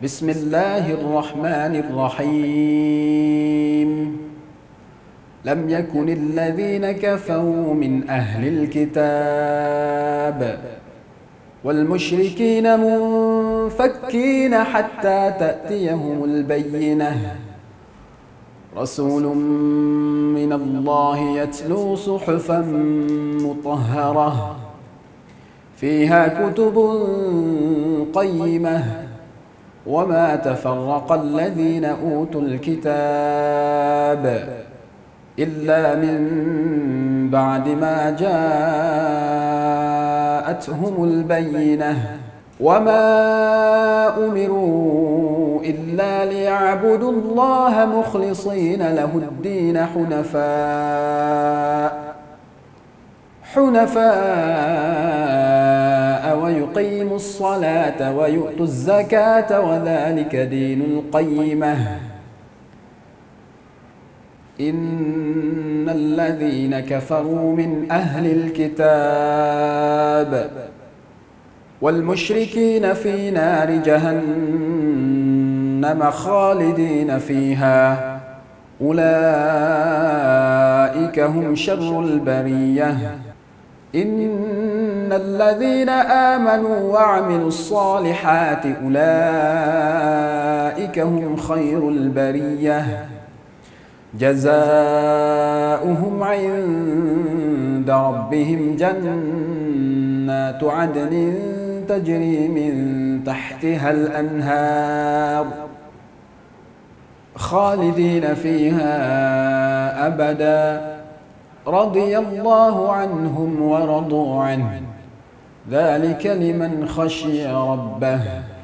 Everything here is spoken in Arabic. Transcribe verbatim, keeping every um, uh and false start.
بسم الله الرحمن الرحيم لم يكن الذين كفروا من أهل الكتاب والمشركين منفكين حتى تأتيهم البينة رسول من الله يتلو صحفا مطهرة فيها كتب قيمة وما تفرق الذين أوتوا الكتاب إلا من بعد ما جاءتهم البينة وما أمروا إلا ليعبدوا الله مخلصين له الدين حنفاء حنفاء ويقيموا الصلاة ويؤتوا الزكاة وذلك دين القيمة إن الذين كفروا من أهل الكتاب والمشركين في نار جهنم خالدين فيها أولئك هم شر البرية إن الذين آمنوا وعملوا الصالحات أولئك هم خير البرية جزاؤهم عند ربهم جنات عدن تجري من تحتها الأنهار خالدين فيها أبدا رضي الله عنهم ورضوا عنه ذلك لمن خشي ربه